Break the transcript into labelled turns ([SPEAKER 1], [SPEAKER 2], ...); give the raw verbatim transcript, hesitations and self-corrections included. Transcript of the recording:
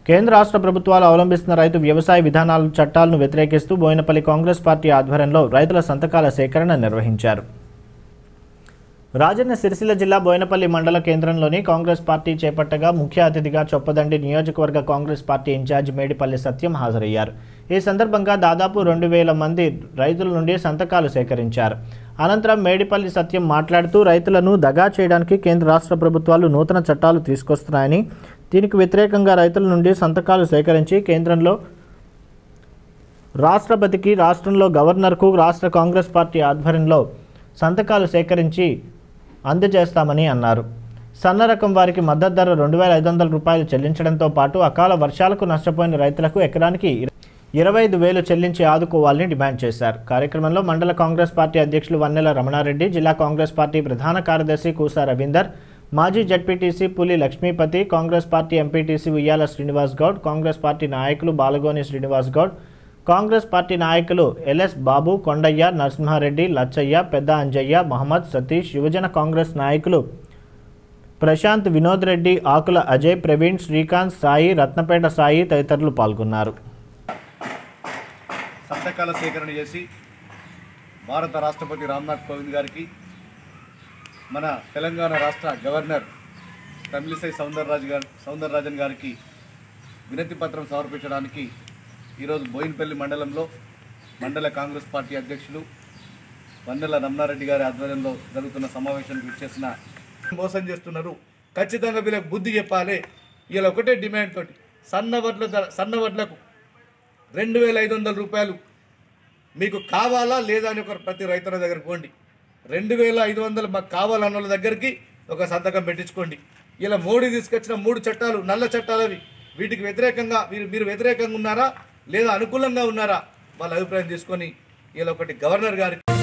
[SPEAKER 1] కేంద్ర రాష్ట్ర ప్రభుత్వాలు అవలంబిస్తున్న రైతు వ్యవసాయ విధానాల చట్టాలను వ్యతిరేకిస్తూ బోయినపల్లి కాంగ్రెస్ పార్టీ ఆధ్వర్యంలో రైతుల సంతకాల సేకరణ నిర్వహించారు. రాజన్న సిరిసిల్ల జిల్లా బోయినపల్లి మండల కేంద్రంలోని కాంగ్రెస్ పార్టీ చేపట్టగా ముఖ్య అతిథిగా చొప్పదండి నియోజకవర్గ Congress party in-charge Medipalli Satyam హాజరయ్యారు. ఈ సందర్భంగా దాదాపు రెండు వేల మంది రైతుల నుండి సంతకాలు సేకరించారు. అనంతరం మేడిపల్లి సత్యం మాట్లాడుతూ రైతులను దగా చేయడానికి కేంద్ర రాష్ట్ర ప్రభుత్వాలు నూతన చట్టాలు తీసుకొస్తున్నాయని, దీనికి వ్యతిరేకంగా రైతుల నుండి సంతకాలు సేకరించి కేంద్రంలో రాష్ట్రపతికి, రాష్ట్రంలో గవర్నర్కు రాష్ట్ర కాంగ్రెస్ పార్టీ ఆధ్వర్యంలో సంతకాలు సేకరించి అందజేస్తామని అన్నారు. సన్న రకం వారికి మద్దతు ధర రెండు వేల ఐదు వందల రూపాయలు చెల్లించడంతో పాటు అకాల వర్షాలకు నష్టపోయిన రైతులకు ఎకరానికి ఇరవై ఐదు వేలు చెల్లించి ఆదుకోవాలని డిమాండ్ చేశారు. కార్యక్రమంలో మండల కాంగ్రెస్ పార్టీ అధ్యక్షులు వన్నెల రమణారెడ్డి, జిల్లా కాంగ్రెస్ పార్టీ ప్రధాన కార్యదర్శి కూసా రవీందర్, మాజీ జడ్పీటీసీ పులి లక్ష్మీపతి, కాంగ్రెస్ పార్టీ ఎంపీటీసీ ఉయ్యాల శ్రీనివాస్ గౌడ్, కాంగ్రెస్ పార్టీ నాయకులు బాలగోని శ్రీనివాస్ గౌడ్, కాంగ్రెస్ పార్టీ నాయకులు ఎల్ఎస్ బాబు, కొండయ్య, నరసింహారెడ్డి, లచ్చయ్య, పెద్ద అంజయ్య, మహమ్మద్, సతీష్, యువజన కాంగ్రెస్ నాయకులు ప్రశాంత్, వినోద్ రెడ్డి, ఆకుల అజయ్, ప్రవీణ్, శ్రీకాంత్, సాయి, రత్నపేట సాయి తదితరులు పాల్గొన్నారు.
[SPEAKER 2] సంతకాల సేకరణ చేసి భారత రాష్ట్రపతి రామ్నాథ్ కోవింద్ గారికి, మన తెలంగాణ రాష్ట్ర గవర్నర్ తమిళిసై సౌందరరాజు గారి సౌందరరాజన్ గారికి వినతి పత్రం సమర్పించడానికి ఈరోజు బోయినపల్లి మండలంలో మండల కాంగ్రెస్ పార్టీ అధ్యక్షులు వన్నెల రమణారెడ్డి గారి ఆధ్వర్యంలో జరుగుతున్న సమావేశానికి విచ్చేసిన మోసం చేస్తున్నారు. ఖచ్చితంగా వీళ్ళకి బుద్ధి చెప్పాలి. వీళ్ళ ఒకటే డిమాండ్ తోటి సన్న వడ్ల సన్న వడ్లకు రెండు వేల ఐదు వందల రూపాయలు మీకు కావాలా లేదా అని ఒక ప్రతి రైతుల దగ్గరికి పోండి. రెండు వేల ఐదు వందలు మాకు కావాలన్న వాళ్ళ దగ్గరికి ఒక సంతకం పెట్టించుకోండి. ఇలా మోడీ తీసుకొచ్చిన మూడు చట్టాలు నల్ల చట్టాలు అవి. వీటికి వ్యతిరేకంగా మీరు మీరు వ్యతిరేకంగా ఉన్నారా లేదా అనుకూలంగా ఉన్నారా వాళ్ళ అభిప్రాయం తీసుకొని ఇలా ఒకటి గవర్నర్ గారికి